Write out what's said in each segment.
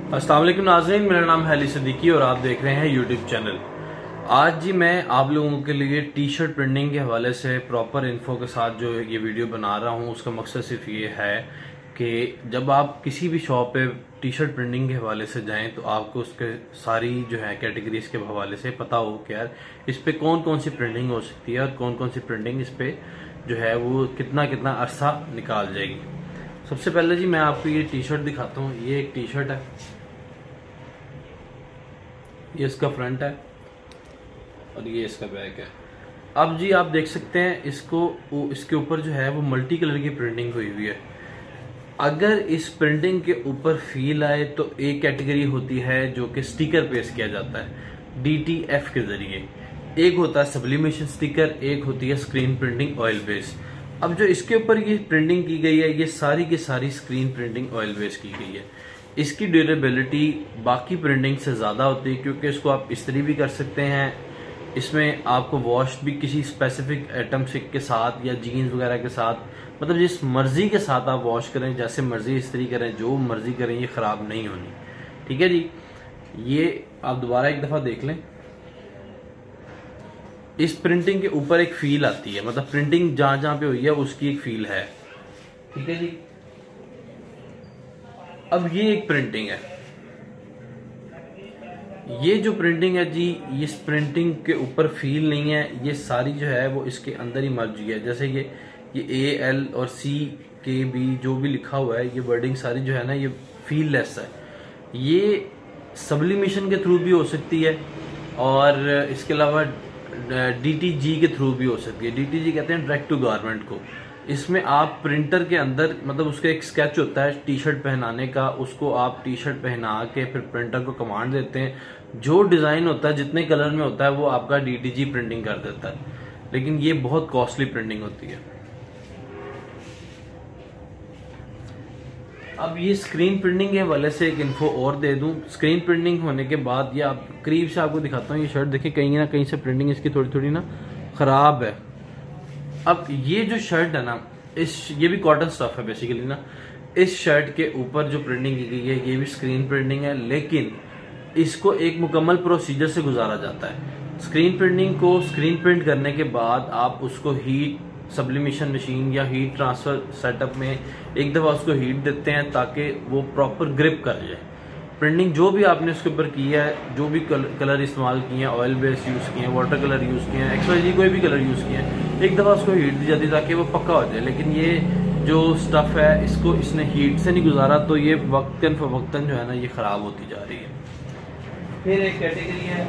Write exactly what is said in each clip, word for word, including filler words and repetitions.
अस्सलाम वालेकुम नाज़रीन, मेरा नाम है अली सिद्दीकी और आप देख रहे हैं यूट्यूब चैनल। आज जी मैं आप लोगों के लिए टी शर्ट प्रिंटिंग के हवाले से प्रॉपर इन्फो के साथ जो ये वीडियो बना रहा हूँ, उसका मकसद सिर्फ ये है कि जब आप किसी भी शॉप पे टी शर्ट प्रिंटिंग के हवाले से जाएं तो आपको उसके सारी जो है कैटेगरीज के हवाले से पता हो कि यार इस पे कौन कौन सी प्रिंटिंग हो सकती है और कौन कौन सी प्रिंटिंग इस पे जो है वो कितना कितना अरसा निकाल जाएगी। सबसे पहले जी मैं आपको ये टी शर्ट दिखाता हूँ। ये एक टी शर्ट है, ये इसका फ्रंट है और ये इसका बैक है। अब जी आप देख सकते हैं इसको, इसके ऊपर जो है वो मल्टी कलर की प्रिंटिंग हुई हुई है। अगर इस प्रिंटिंग के ऊपर फील आए तो एक कैटेगरी होती है जो कि स्टिकर पेस्ट किया जाता है डी टी एफ के जरिए, एक होता है सब्लिमेशन स्टिकर, एक होती है स्क्रीन प्रिंटिंग ऑयल बेस। अब जो इसके ऊपर ये प्रिंटिंग की गई है ये सारी की सारी स्क्रीन प्रिंटिंग ऑयल बेस की गई है। इसकी ड्यूरेबिलिटी बाकी प्रिंटिंग से ज़्यादा होती है क्योंकि इसको आप इस्त्री भी कर सकते हैं, इसमें आपको वॉश भी किसी स्पेसिफिक आइटम से के साथ या जीन्स वगैरह के साथ, मतलब जिस मर्जी के साथ आप वॉश करें, जैसे मर्जी इस्त्री करें, जो मर्जी करें, ये ख़राब नहीं होनी। ठीक है जी, ये आप दोबारा एक दफ़ा देख लें। इस प्रिंटिंग के ऊपर एक फील आती है, मतलब प्रिंटिंग जहां जहां पे हुई है उसकी एक फील है। ठीक है जी। अब ये एक प्रिंटिंग है, ये जो प्रिंटिंग है जी, इस प्रिंटिंग के ऊपर फील नहीं है, ये सारी जो है वो इसके अंदर ही मर्ज गई है। जैसे ये ये ए एल और सी के बी जो भी लिखा हुआ है, ये वर्डिंग सारी जो है ना ये फील लेस है। ये सब्लिमेशन के थ्रू भी हो सकती है और इसके अलावा डी टी जी के थ्रू भी हो सकती है। डी टी जी कहते हैं डायरेक्ट टू गारमेंट को। इसमें आप प्रिंटर के अंदर, मतलब उसका एक स्केच होता है टी शर्ट पहनाने का, उसको आप टी शर्ट पहना के फिर प्रिंटर को कमांड देते हैं, जो डिजाइन होता है जितने कलर में होता है वो आपका डी टी जी प्रिंटिंग कर देता है। लेकिन ये बहुत कॉस्टली प्रिंटिंग होती है। अब ये स्क्रीन प्रिंटिंग के हवाले से एक इन्फो और दे दूं। स्क्रीन प्रिंटिंग होने के बाद ये आप करीब से आपको दिखाता हूँ। ये शर्ट देखिए, कहीं ना कहीं से प्रिंटिंग इसकी थोड़ी थोड़ी ना खराब है। अब ये जो शर्ट है ना, इस ये भी कॉटन स्टफ है बेसिकली ना। इस शर्ट के ऊपर जो प्रिंटिंग की गई है ये भी स्क्रीन प्रिंटिंग है, लेकिन इसको एक मुकम्मल प्रोसीजर से गुजारा जाता है। स्क्रीन प्रिंटिंग को स्क्रीन प्रिंट करने के बाद आप उसको हीट सब्लिमेशन मशीन या हीट ट्रांसफर सेटअप में एक दफ़ा उसको हीट देते हैं ताकि वो प्रॉपर ग्रिप कर जाए। प्रिंटिंग जो भी आपने उसके ऊपर की है, जो भी कलर, कलर इस्तेमाल किए हैं, ऑयल बेस यूज़ किए हैं, वाटर कलर यूज़ किए हैं, एक्स वाई जी कोई भी कलर यूज़ किए हैं, एक दफ़ा उसको हीट दी जाती है ताकि वो पक्का हो जाए। लेकिन ये जो स्टफ़ है इसको इसने हीट से नहीं गुजारा तो ये वक्तन फवक्तन जो है ना ये ख़राब होती जा रही है। फिर एक कैटेगरी है,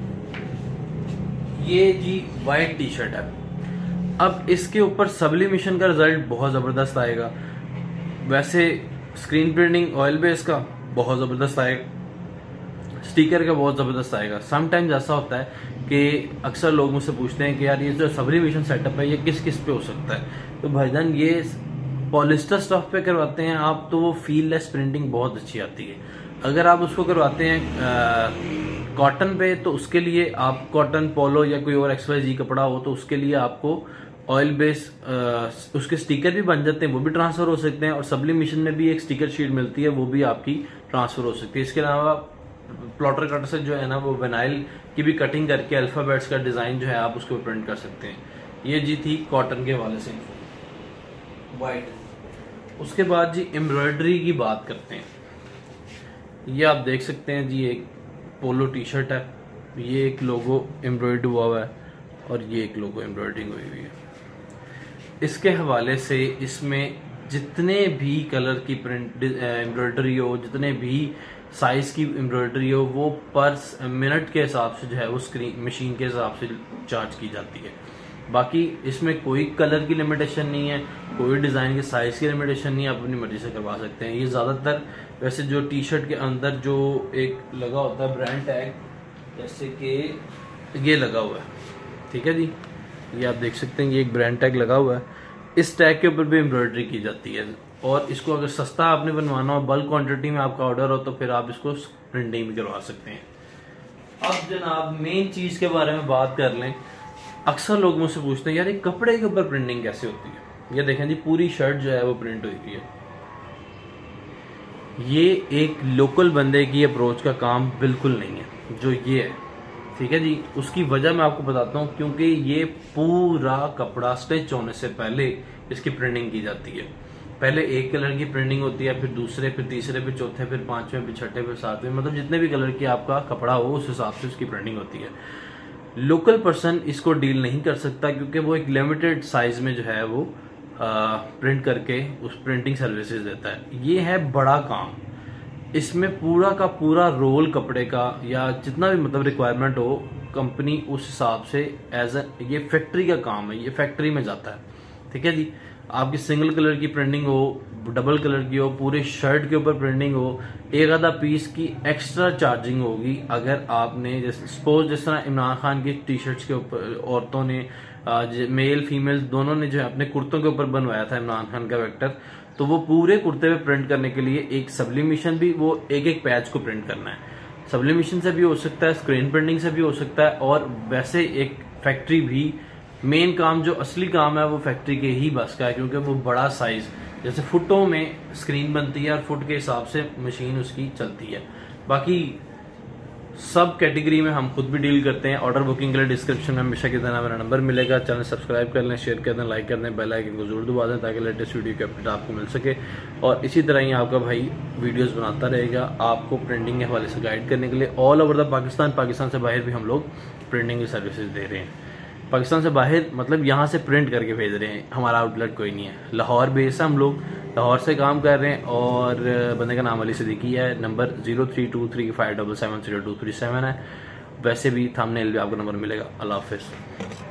ये जी वाइट टी शर्ट है। अब इसके ऊपर सब्लिमेशन का रिजल्ट बहुत ज़बरदस्त आएगा। वैसे स्क्रीन प्रिंटिंग ऑयल बेस का बहुत ज़बरदस्त आएगा, स्टिकर का बहुत ज़बरदस्त आएगा। समटाइम्स ऐसा होता है कि अक्सर लोग मुझसे पूछते हैं कि यार ये जो सब्लिमेशन सेटअप है ये किस किस पे हो सकता है। तो भाईजान ये पॉलिस्टर स्टफ पे करवाते हैं आप तो वो फील लेस प्रिंटिंग बहुत अच्छी आती है। अगर आप उसको करवाते हैं कॉटन पे तो उसके लिए आप कॉटन पोलो या कोई और एक्स वाई जी कपड़ा हो तो उसके लिए आपको ऑयल बेस आ, उसके स्टिकर भी बन जाते हैं, वो भी ट्रांसफर हो सकते हैं, और सब्लिमेशन में भी एक स्टिकर शीट मिलती है वो भी आपकी ट्रांसफर हो सकती है। इसके अलावा प्लॉटर कटर से जो है ना वो विनाइल की भी कटिंग करके अल्फाबेट्स का डिजाइन जो है आप उसको प्रिंट कर सकते हैं। ये जी थी कॉटन के हवाले से वाइट। उसके बाद जी एम्ब्रॉयडरी की बात करते हैं। ये आप देख सकते हैं जी, एक पोलो टी शर्ट है, ये एक लोगो एम्ब्रॉयड हुआ हुआ है और ये एक लोगो एम्ब्रॉयडरिंग हुई हुई है। इसके हवाले से इसमें जितने भी कलर की प्रिंट एम्ब्रॉयडरी हो, जितने भी साइज की एम्ब्रॉयडरी हो, वो पर मिनट के हिसाब से जो है वो स्क्रीन मशीन के हिसाब से चार्ज की जाती है। बाकी इसमें कोई कलर की लिमिटेशन नहीं है, कोई डिज़ाइन के साइज की लिमिटेशन नहीं है, आप अपनी मर्जी से करवा सकते हैं। ये ज़्यादातर वैसे जो टी शर्ट के अंदर जो एक लगा होता है ब्रांड टैग, जैसे कि ये लगा हुआ है, ठीक है जी, ये आप देख सकते हैं ये एक ब्रांड टैग लगा हुआ है। इस टैग के ऊपर भी एम्ब्रॉयडरी की जाती है और इसको अगर सस्ता आपने बनवाना हो, बल्क क्वांटिटी में आपका ऑर्डर हो तो फिर आप इसको प्रिंटिंग भी करवा सकते हैं। अब जनाब मेन चीज के बारे में बात कर लें। अक्सर लोग मुझसे पूछते हैं यार ये कपड़े के ऊपर प्रिंटिंग कैसे होती है। ये देखें जी, पूरी शर्ट जो है वो प्रिंट हुई है। ये एक लोकल बंदे की अप्रोच का काम बिल्कुल नहीं है जो ये है, ठीक है जी। उसकी वजह मैं आपको बताता हूँ, क्योंकि ये पूरा कपड़ा स्टिच होने से पहले इसकी प्रिंटिंग की जाती है। पहले एक कलर की प्रिंटिंग होती है, फिर दूसरे, फिर तीसरे, फिर चौथे, फिर पांचवें, फिर छठे, फिर सातवें, मतलब जितने भी कलर की आपका कपड़ा हो उस हिसाब से उसकी प्रिंटिंग होती है। लोकल पर्सन इसको डील नहीं कर सकता, क्योंकि वो एक लिमिटेड साइज में जो है वो आ, प्रिंट करके उस प्रिंटिंग सर्विसेज देता है। ये है बड़ा काम, इसमें पूरा का पूरा रोल कपड़े का या जितना भी मतलब रिक्वायरमेंट हो, कंपनी उस हिसाब से एज ए, ये फैक्ट्री का काम है, ये फैक्ट्री में जाता है, ठीक है जी। आपकी सिंगल कलर की प्रिंटिंग हो, डबल कलर की हो, पूरे शर्ट के ऊपर प्रिंटिंग हो, एक आधा पीस की एक्स्ट्रा चार्जिंग होगी। अगर आपने जैसे सपोज जिस तरह इमरान खान की टी शर्ट्स के ऊपर औरतों ने, मेल फीमेल दोनों ने जो है अपने कुर्तों के ऊपर बनवाया था इमरान खान का वेक्टर, तो वो पूरे कुर्ते पे प्रिंट करने के लिए एक सब्लिमिशन भी, वो एक एक पैच को प्रिंट करना है। सब्लिमिशन से भी हो सकता है, स्क्रीन प्रिंटिंग से भी हो सकता है, और वैसे एक फैक्ट्री भी, मेन काम जो असली काम है वो फैक्ट्री के ही बस का है, क्योंकि वो बड़ा साइज, जैसे फुटों में स्क्रीन बनती है और फुट के हिसाब से मशीन उसकी चलती है। बाकी सब कैटेगरी में हम खुद भी डील करते हैं। ऑर्डर बुकिंग के लिए डिस्क्रिप्शन में हमेशा की तरह मेरा नंबर मिलेगा। चैनल सब्सक्राइब कर लें, शेयर कर दें, लाइक कर दें, बेल आइकन को जरूर दबा दें ताकि लेटेस्ट वीडियो की अपडेट आपको मिल सके। और इसी तरह ही आपका भाई वीडियोस बनाता रहेगा आपको प्रिंटिंग के हवाले से गाइड करने के लिए। All over the Pakistan, Pakistan से बाहर भी हम लोग प्रिंटिंग की सर्विसेज दे रहे हैं। पाकिस्तान से बाहर मतलब यहाँ से प्रिंट करके भेज रहे हैं, हमारा आउटलेट कोई नहीं है। लाहौर बेस है, हम लोग लाहौर से काम कर रहे हैं। और बंदे का नाम अली सिद्दीकी है। Number zero three two three five double seven zero two three seven है। वैसे भी थंबनेल भी आपको नंबर मिलेगा। अल्लाह हाफिज़।